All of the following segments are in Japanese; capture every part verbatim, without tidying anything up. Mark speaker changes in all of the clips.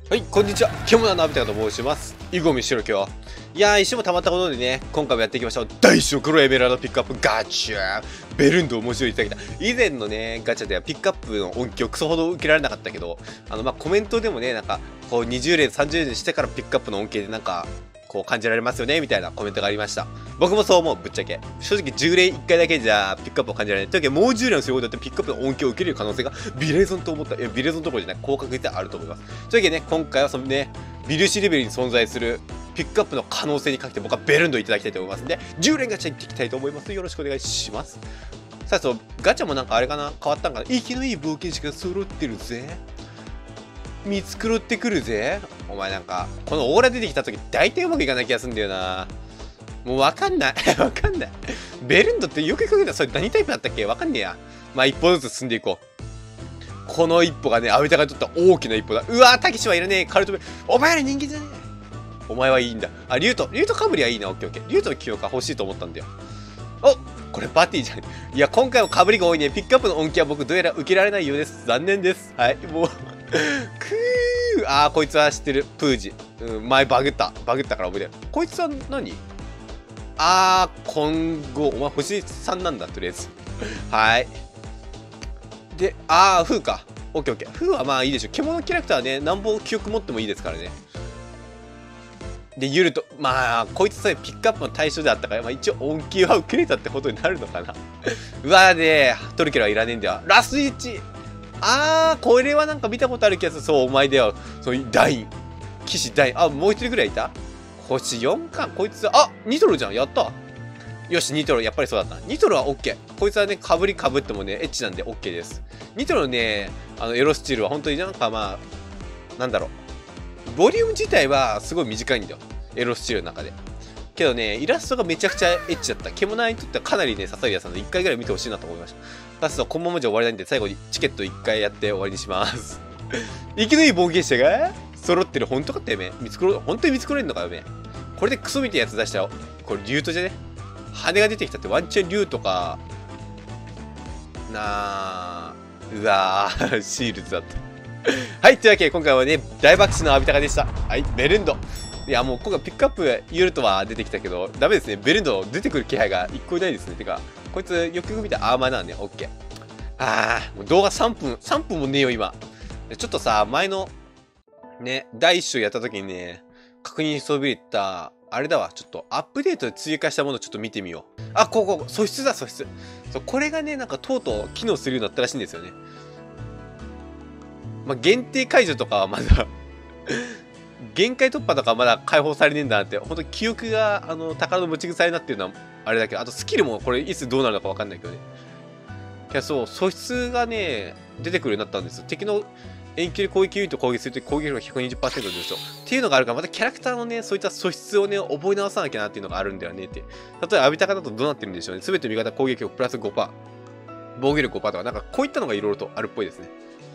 Speaker 1: はい、こんにちは。獣のアビタカと申します。囲碁見しろ今日。いやー、石も溜まったことでね、今回もやっていきましょう。大小黒エメラルドピックアップガチャーベルンド面白いいただきた。以前のね、ガチャではピックアップの音響クソほど受けられなかったけど、あの、まあ、コメントでもね、なんか、こうにじゅう連、さんじゅう連してからピックアップの恩恵でなんか、こう感じられますよねみたいなコメントがありました。僕もそう思う、ぶっちゃけ。正直じゅう連いっかいだけじゃピックアップを感じられない。というわけでもうじゅう連をすることによってピックアップの恩恵を受ける可能性がビレゾンと思った。いや、ビレゾンどころじゃない、高確率であると思います。というわけでね、今回はそのね、ビルシレベルに存在するピックアップの可能性にかけて僕はベルンドいただきたいと思いますので、じゅう連ガチャに行っていきたいと思います。よろしくお願いします。さあ、そう、ガチャもなんかあれかな、変わったんかな。息のいい冒険者が揃ってるぜ。見繕ってくるぜ。お前なんか、このオーラ出てきた時大体うまくいかない気がするんだよな。もうわかんない。わかんない。ベルンドってよく考えたらそれ何タイプだったっけわかんねえや。まあ一歩ずつ進んでいこう。この一歩がね、アビタがとった大きな一歩だ。うわー、タケシはいるね。カルトベ。お前ら人間じゃねえ。お前はいいんだ。あ、リュウト。リュウトかぶりはいいな。オッケーオッケー。リュウトの機能が欲しいと思ったんだよ。お、これバティじゃん。いや、今回もかぶりが多いね。ピックアップの恩恵は僕どうやら受けられないようです。残念です。はい。もうくー。あー、こいつは知ってる。プージ。うん、前バグった。バグったから覚えてる。こいつは何？あー、今後。お前星さんなんだ、とりあえず。はい。で、あー、フーか。オッケーオッケー。フーはまあいいでしょ。獣キャラクターはね、なんぼ記憶持ってもいいですからね。で、ユルト。まあ、こいつさえピックアップの対象であったから、まあ一応恩恵は受けれたってことになるのかな。うわーで、トルケルはいらねえんだよ。ラスイッチ。あー、これはなんか見たことある気がする。そう、お前だよ。そういうダイン。騎士ダイン。あ、もう一人ぐらいいた？星よんかん。こいつ、あ、ニトロじゃん。やった。よし、ニトロ、やっぱりそうだった。ニトロは OK。こいつはね、かぶりかぶってもね、エッチなんで OK です。ニトロね、あの、エロスチールは本当になんかまあ、なんだろう。ボリューム自体はすごい短いんだよ。エロスチールの中で。けどね、イラストがめちゃくちゃエッチだった。獣にとってはかなりね、刺さるやつなので、いっかいぐらい見てほしいなと思いました。ラストはこのままじゃ終わりないんで、最後にチケットいっかいやって終わりにします。生きのいい冒険者が揃ってる。本当かってよめ。見つくろ、本当に見つくれるのかよめ。これでクソみたいなやつ出したよ。これリュートじゃね？羽が出てきたってワンチャンリューとか、なあ、うわー、シールズだった。はい、というわけで今回はね、大爆死のアビタカでした。はい、ベルンド。いや、もう今回ピックアップユルトは出てきたけど、ダメですね。ベルンド出てくる気配が一個いないですね。てか、こいつよくよく見たアーマーなんで、オッケー。あー、もう動画さんぷん、さんぷんもねえよ、今。ちょっとさ、前の、ね、第一章やった時にね、確認しそびれた、あれだわ、ちょっとアップデートで追加したものをちょっと見てみよう。あ、こうこう、素質だ、素質。そう、これがね、なんかとうとう機能するようになったらしいんですよね。まあ、限定解除とかはまだ限界突破とかはまだ解放されねえんだなって、本当に記憶が、あの、宝の持ち腐れになってるのはあれだけど、あとスキルもこれいつどうなるのかわかんないけどね。いや、そう、素質がね、出てくるようになったんですよ。敵の遠距離攻撃ユニットを攻撃するとき攻撃力が ひゃくにじゅっパーセント でしょ。っていうのがあるから、またキャラクターのね、そういった素質をね、覚え直さなきゃなっていうのがあるんだよねって。例えば、アビタカだとどうなってるんでしょうね。すべて味方攻撃力プラス ごパーセント。防御力 ごパーセント とか、なんかこういったのがいろいろとあるっぽいですね。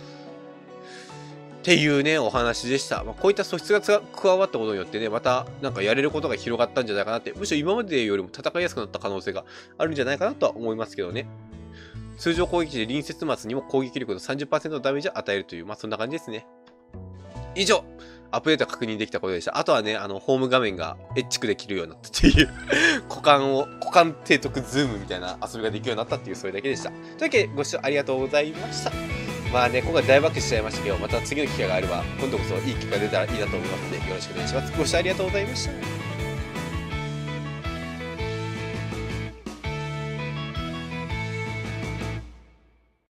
Speaker 1: っていうね、お話でした。まあ、こういった素質が加わったことによってね、またなんかやれることが広がったんじゃないかなって、むしろ今までよりも戦いやすくなった可能性があるんじゃないかなとは思いますけどね。通常攻撃で隣接末にも攻撃力の さんじゅっパーセント のダメージを与えるという、まあそんな感じですね。以上、アップデート確認できたことでした。あとはね、あの、ホーム画面がエッチクできるようになったっていう股間を、股間提督ズームみたいな遊びができるようになったっていう、それだけでした。というわけで、ご視聴ありがとうございました。まあね、今回大爆笑しちゃいましたけど、また次の機会があれば、今度こそいい機会が出たらいいなと思いますので、よろしくお願いします。ご視聴ありがとうございました。